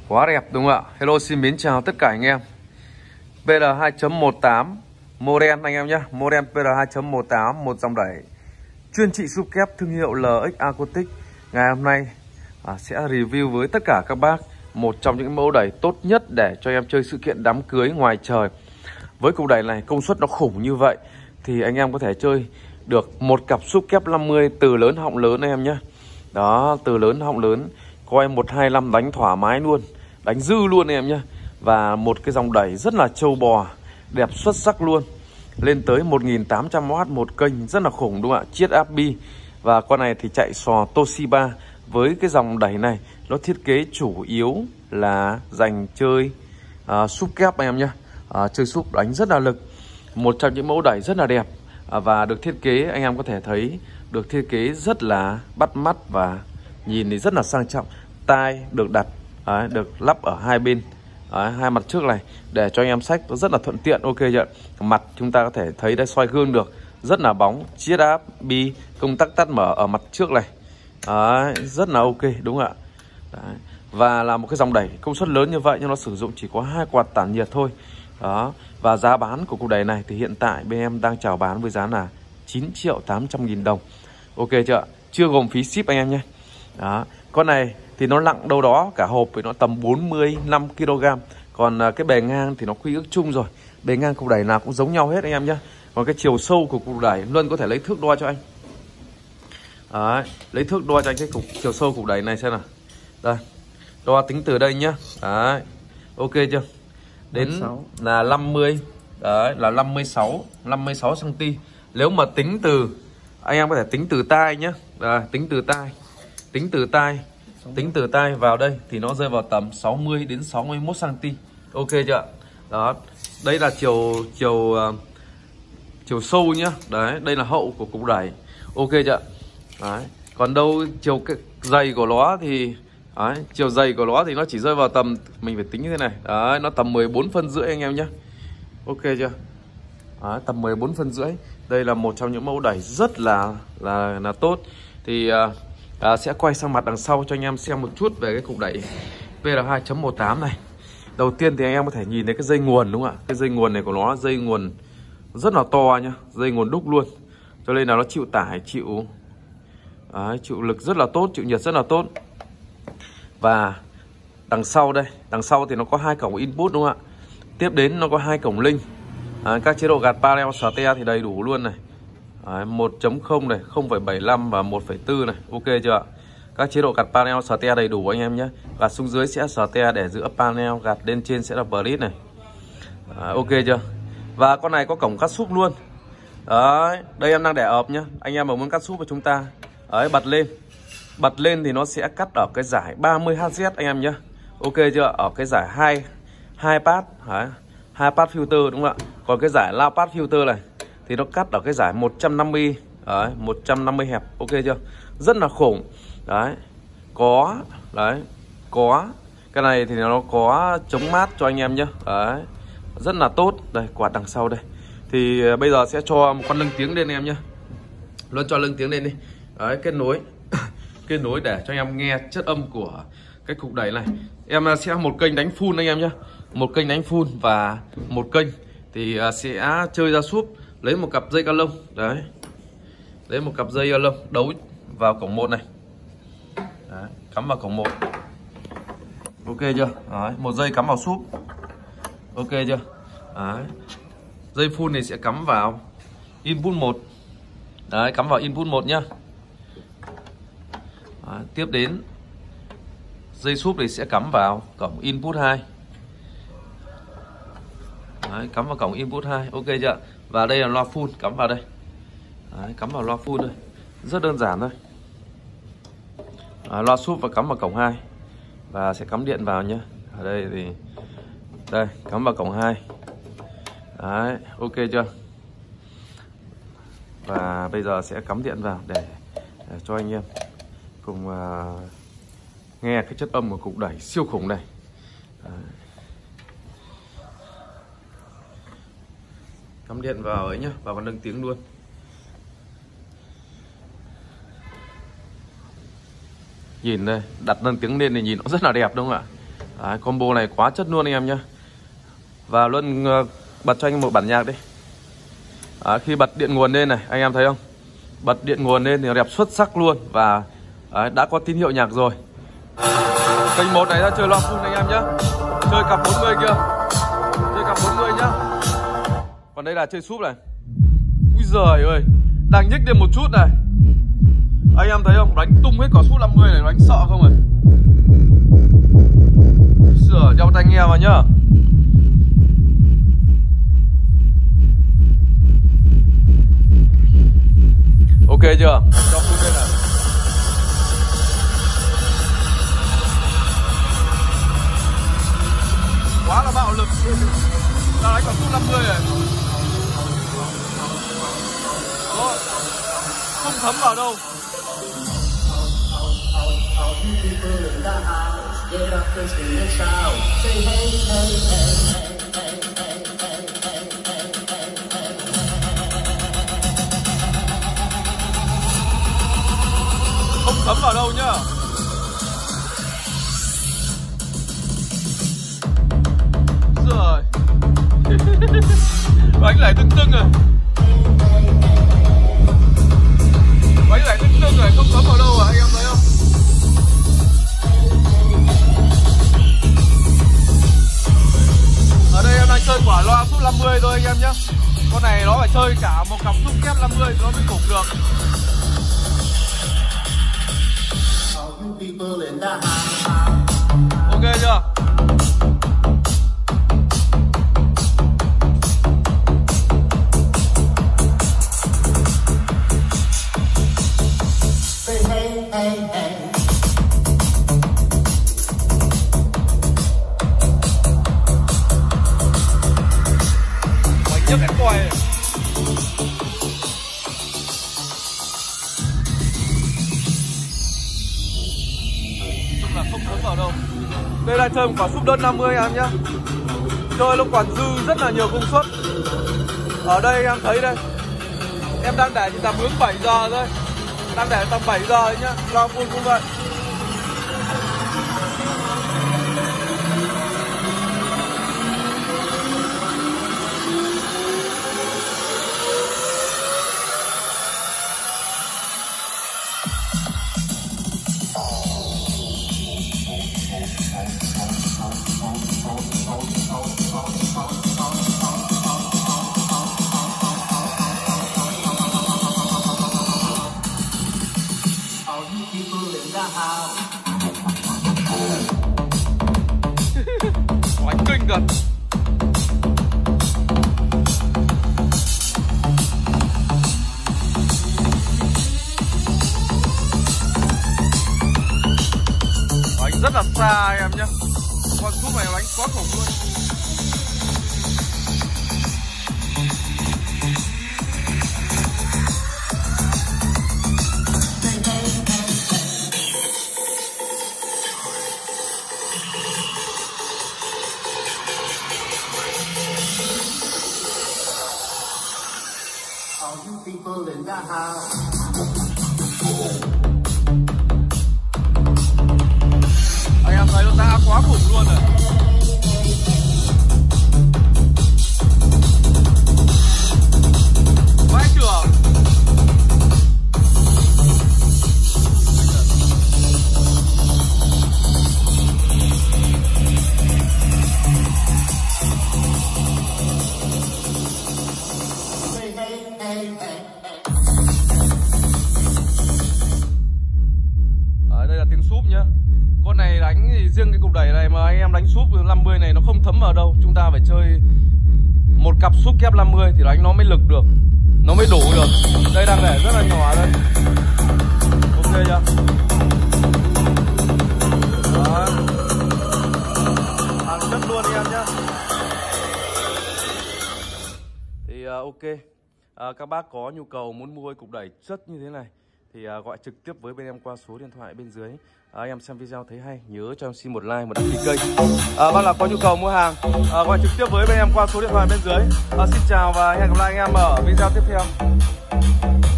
Quá đẹp đúng không ạ? Hello, xin mến chào tất cả anh em. PL 2.18 model anh em nhé. Model PL 2.18, một dòng đẩy chuyên trị súp kép thương hiệu LX Acoustic. Ngày hôm nay sẽ review với tất cả các bác một trong những mẫu đẩy tốt nhất để cho em chơi sự kiện đám cưới ngoài trời. Với cục đẩy này công suất nó khủng như vậy thì anh em có thể chơi được một cặp súp kép 50 từ lớn họng lớn anh em nhé. Đó, từ lớn họng lớn, coi 125 đánh thoải mái luôn, đánh dư luôn anh em nhé. Và một cái dòng đẩy rất là trâu bò, đẹp xuất sắc luôn. Lên tới 1800W một kênh, rất là khủng đúng không ạ? Chiết áp bi. Và con này thì chạy sò Toshiba. Với cái dòng đẩy này nó thiết kế chủ yếu là dành chơi súp kép anh em nhé. Chơi súp đánh rất là lực. Một trong những mẫu đẩy rất là đẹp. Và được thiết kế anh em có thể thấy được thiết kế rất là bắt mắt và nhìn thì rất là sang trọng. Tai được đặt được lắp ở hai bên, hai mặt trước này để cho anh em xách nó rất là thuận tiện. Ok chưa? Mặt chúng ta có thể thấy đây, xoay gương được, rất là bóng. Chiết áp bi, công tắc tắt mở ở mặt trước này. Đấy, rất là ok đúng không ạ? Đấy. Và là một cái dòng đẩy công suất lớn như vậy nhưng nó sử dụng chỉ có 2 quạt tản nhiệt thôi. Đó. Và giá bán của cục đẩy này thì hiện tại bên em đang chào bán với giá là 9.800.000 đồng. Ok chưa? Chưa gồm phí ship anh em nhé. Đó. Con này thì nó nặng đâu đó cả hộp thì nó tầm 45 kg. Còn cái bề ngang thì nó quy ước chung rồi. Bề ngang cục đẩy nào cũng giống nhau hết anh em nhé. Còn cái chiều sâu của cục đẩy Luân có thể lấy thước đo cho anh. Đấy, lấy thước đo cho anh cái chiều sâu cục đẩy này xem nào. Đây, đo tính từ đây nhá. Đấy, ok chưa? Đến 56. Là 50. Đấy, là 56 cm. Nếu mà tính từ, anh em có thể tính từ tai nhá. Đây, tính từ tai vào đây thì nó rơi vào tầm 60 đến 61 cm. Ok chưa? Đó, đây là chiều sâu nhá. Đấy, đây là hậu của cục đẩy. Ok chưa? Đấy. Còn đâu chiều dày của nó thì chiều dày của nó thì nó chỉ rơi vào tầm, mình phải tính như thế này. Đấy, nó tầm 14 phân rưỡi anh em nhé. Ok chưa? Đấy, tầm 14 phân rưỡi. Đây là một trong những mẫu đẩy rất là tốt. Thì sẽ quay sang mặt đằng sau cho anh em xem một chút về cái cục đẩy PL 2.18 này. Đầu tiên thì anh em có thể nhìn thấy cái dây nguồn đúng không ạ? Cái dây nguồn này của nó, dây nguồn rất là to nhá, dây nguồn đúc luôn. Cho nên là nó chịu tải, chịu lực rất là tốt, chịu nhiệt rất là tốt. Và đằng sau đây, đằng sau thì nó có 2 cổng input đúng không ạ? Tiếp đến nó có 2 cổng link. Các chế độ gạt panel ST thì đầy đủ luôn này. 1.0 này, 0,75 và 1,4 này. Ok chưa ạ? Các chế độ gạt panel ST đầy đủ anh em nhé. Gạt xuống dưới sẽ ST để giữa panel, gạt lên trên sẽ là bridge này. Ok chưa? Và con này có cổng cắt súp luôn. Đấy, đây em đang để ợp nhá. Anh em mà muốn cắt súp của chúng ta bật lên thì nó sẽ cắt ở cái giải 30Hz anh em nhé. Ok chưa? Ở cái giải 2 pass, 2 pass filter đúng không ạ? Còn cái giải loud pass filter này thì nó cắt ở cái giải 150, 150 hẹp. Ok chưa? Rất là khủng. Đấy. Có cái này thì nó có chống mát cho anh em nhé. Đấy. Rất là tốt. Đây, quạt đằng sau đây. Thì bây giờ sẽ cho một con lưng tiếng lên em nhé. Luôn cho lưng tiếng lên đi. Đấy, kết nối để cho anh em nghe chất âm của cái cục đẩy này. Em sẽ một kênh đánh full anh em nhé. Một kênh đánh full và một kênh thì sẽ chơi ra súp. Lấy một cặp dây ca lông. Đấy. Lấy một cặp dây ca lông đấu vào cổng 1 này. Đấy, cắm vào cổng 1. Ok chưa? Đấy, một dây cắm vào súp. Ok chưa? Đấy. Dây full này sẽ cắm vào input 1. Đấy, cắm vào input 1 nhá. Đấy, tiếp đến dây súp này sẽ cắm vào cổng input 2. Đấy, cắm vào cổng input 2. Ok chưa? Và đây là loa full, cắm vào đây. Đấy, cắm vào loa full thôi. Rất đơn giản thôi. Loa súp và cắm vào cổng 2. Và sẽ cắm điện vào nhé. Ở đây thì đây, cắm vào cổng 2. Đấy, ok chưa? Và bây giờ sẽ cắm điện vào để cho anh em cùng nghe cái chất âm của cục đẩy siêu khủng này. Đấy. Cắm điện vào ấy nhá, vào con nâng tiếng luôn. Nhìn đây, đặt nâng tiếng lên thì nhìn nó rất là đẹp đúng không ạ? Đấy, combo này quá chất luôn anh em nhé. Và luôn bật cho anh một bản nhạc đi. Đấy, khi bật điện nguồn lên này, anh em thấy không? Bật điện nguồn lên thì đẹp xuất sắc luôn. Và đã có tín hiệu nhạc rồi. Kênh 1 này ra chơi loa full anh em nhé. Chơi cặp 40 kia. Chơi cặp 40 nhá. Còn đây là chơi súp này. Úi giời ơi, đang nhích lên một chút này. Anh em thấy không? Đánh tung hết quả súp 50 này, đánh sợ không này. Sửa đeo tai nghe vào nhá. Ok chưa? Cho full lên này. Quá là bạo lực. Đang đánh quả súp 50 này. Đó. Không thấm vào đâu. Không thấm vào đâu nhá. Rồi. Bánh lại tưng tưng rồi. Bánh lại tưng tưng rồi, không thấm vào đâu à, anh em thấy không? Ở đây em đang chơi quả loa súp 50 thôi anh em nhé. Con này nó phải chơi cả một cặp súp kép 50 nó mới cục được. Ok chưa? Mày nhấc cái coi này. Không thấm vào đâu. Đây là chơi một quả súp đơn 50 em nhá. Chơi nó còn dư rất là nhiều công suất. Ở đây em thấy đây. Em đang để chỉ tầm hướng 7 giờ thôi. Đang để tầm 7 giờ ấy nhá. Loa full cũng vậy. Quá kinh gần. Đánh rất là xa em nhé. Con súp này đánh quá khủng luôn. Anh em thấy nó đã quá khủng luôn rồi. Vãi chưởng. Đây là tiếng súp nhá. Con này đánh thì riêng cái cục đẩy này mà anh em đánh súp 50 này nó không thấm vào đâu. Chúng ta phải chơi một cặp súp kép 50 thì đánh nó mới lực được, nó mới đủ được. Đây đang để rất là nhỏ đây. Ok chưa? Đó. Hàng chất luôn anh em nhá. Thì ok. Các bác có nhu cầu muốn mua cục đẩy chất như thế này thì gọi trực tiếp với bên em qua số điện thoại bên dưới. Anh em xem video thấy hay nhớ cho em xin một like, một đăng ký kênh. Bác nào có nhu cầu mua hàng gọi trực tiếp với bên em qua số điện thoại bên dưới. Xin chào và hẹn gặp lại anh em ở video tiếp theo.